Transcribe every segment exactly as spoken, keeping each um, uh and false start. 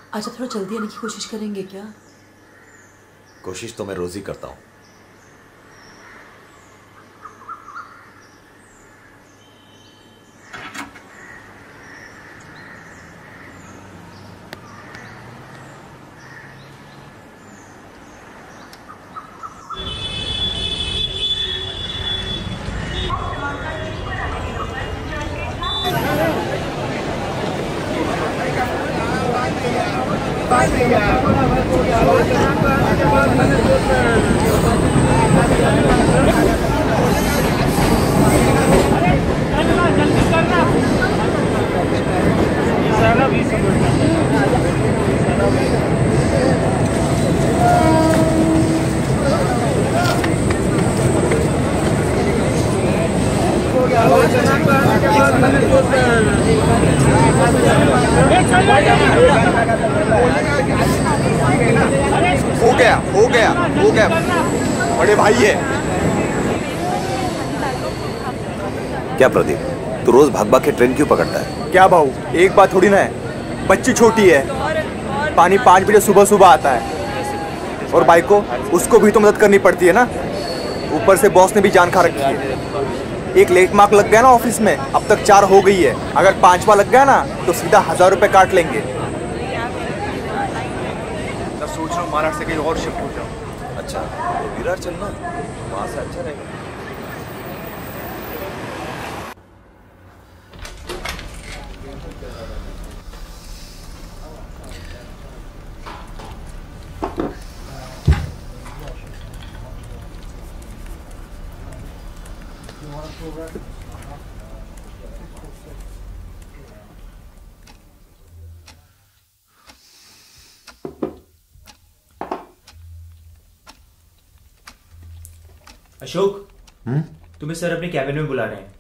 अच्छा थोड़ा जल्दी आने की कोशिश करेंगे क्या? कोशिश तो मैं रोज ही करता हूँ। हो गया हो गया हो गया बड़े भाई है। क्या प्रदीप, तू रोज भाग भाग के ट्रेन क्यों पकड़ता है? क्या भाऊ, एक बात थोड़ी ना है, बच्ची छोटी है, पानी पाँच बजे सुबह सुबह आता है और भाई को उसको भी तो मदद करनी पड़ती है ना। ऊपर से बॉस ने भी जान खा रखी है। एक लेट मार्क लग गया ना ऑफिस में, अब तक चार हो गई है। अगर पांचवा लग गया ना तो सीधा हजार रुपए काट लेंगे। मैं सोच रहा हूँ महाराष्ट्र से कहीं और शिफ्ट हो जाऊँ। अच्छा तो विरार चलना, वहां से अच्छा रहेगा। अशोक, तुम्हें सर अपने कैबिन में बुला रहे हैं।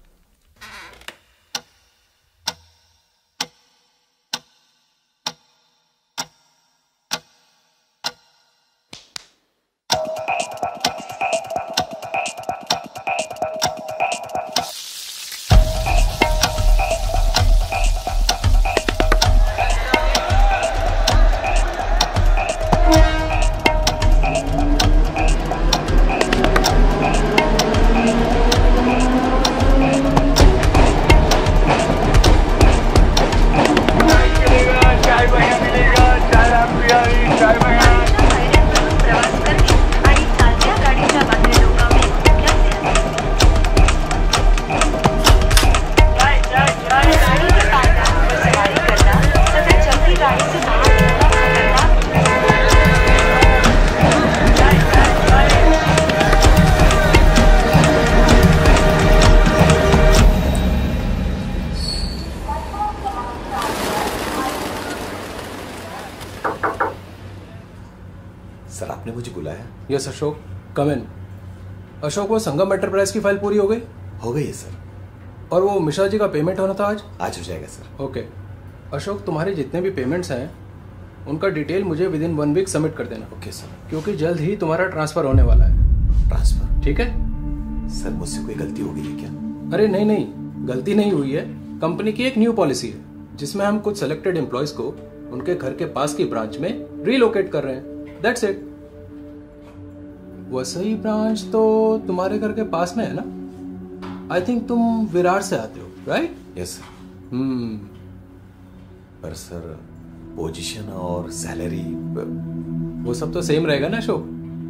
सर आपने मुझे बुलाया? Yes Ashok, come in. Ashok, वो संगम एंटरप्राइज की फाइल पूरी हो गई? हो गई है सर। और वो मिश्रा जी का पेमेंट होना था आज? आज हो जाएगा सर। ओके अशोक, तुम्हारे जितने भी पेमेंट्स हैं उनका डिटेल मुझे within one week submit कर देना। Okay sir. क्योंकि जल्द ही तुम्हारा ट्रांसफर होने वाला है। ट्रांसफर? ठीक है सर, मुझसे कोई गलती हो गई है क्या? अरे नहीं नहीं, गलती नहीं हुई है। कंपनी की एक न्यू पॉलिसी है जिसमें हम कुछ सेलेक्टेड एम्प्लॉयज को उनके घर के पास की ब्रांच में रीलोकेट कर रहे हैं। That's it. वसई ब्रांच तो तुम्हारे घर के पास में है ना? आई थिंक तुम विरार से आते हो, राइट? Yes sir. हम्म पर सर पोजीशन और सैलरी वो सब तो सेम रहेगा ना Ashok.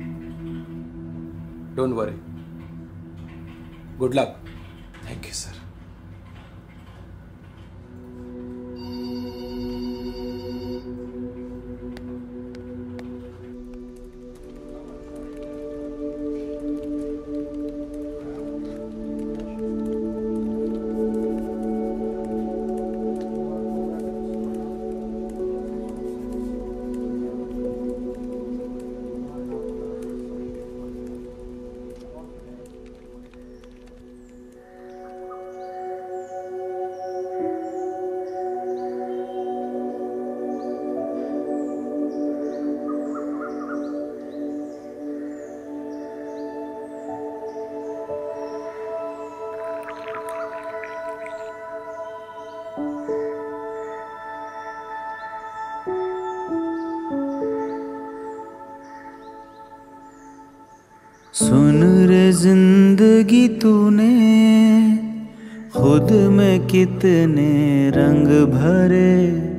Don't worry, good luck. Thank you sir. सुन रे जिंदगी तूने खुद में कितने रंग भरे,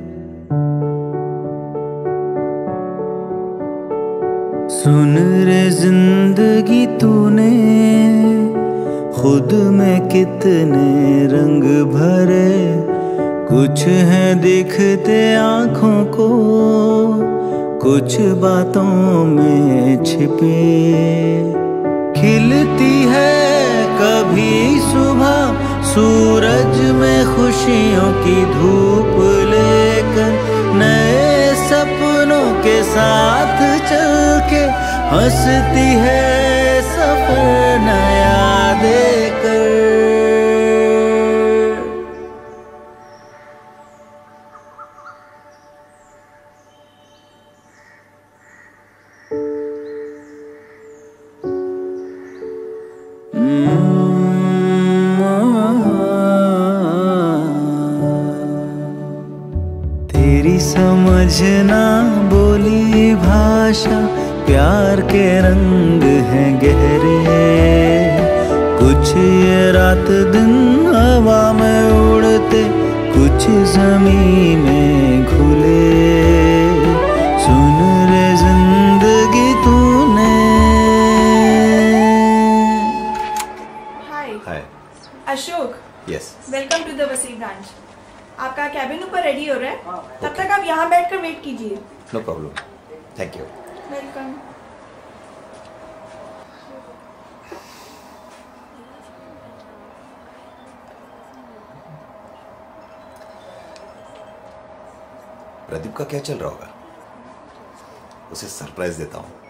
सुन रे जिंदगी तूने खुद में कितने रंग भरे। कुछ है दिखते आँखों को, कुछ बातों में छिपे। खिलती है कभी सुबह सूरज में खुशियों की धूप लेकर, नए सपनों के साथ चल के हंसती है सफर नया देकर। तेरी समझना बोली भाषा, प्यार के रंग हैं गहरे। कुछ ये रात दिन हवा में उड़ते, कुछ जमीन में घुले। सुन रे जिंदगी तूने। Hi hi. Ashok, yes. Welcome to the Vashi branch. आपका कैबिन ऊपर रेडी हो रहा है, तब तक आप यहाँ बैठकर वेट कीजिए। No problem, thank you. Welcome. Pradeep का क्या चल रहा होगा? उसे सरप्राइज देता हूँ।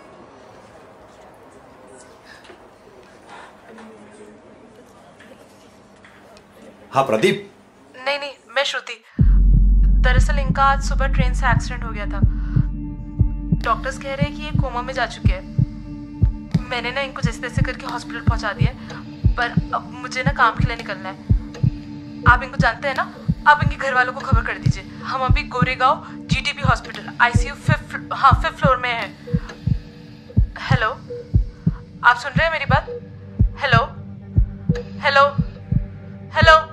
हाँ प्रदीप। नहीं नहीं, मैं श्रुति। दरअसल इनका आज सुबह ट्रेन से एक्सीडेंट हो गया था। डॉक्टर्स कह रहे हैं कि ये कोमा में जा चुके हैं। मैंने ना इनको जैसे तैसे करके हॉस्पिटल पहुंचा दिया, पर अब मुझे ना काम के लिए निकलना है। आप इनको जानते हैं ना? आप इनके घर वालों को खबर कर दीजिए। हम अभी Goregaon GTB hospital ICU fifth हाँ फिफ्थ फ्लोर में है। हेलो, आप सुन रहे हैं मेरी बात? Hello hello hello.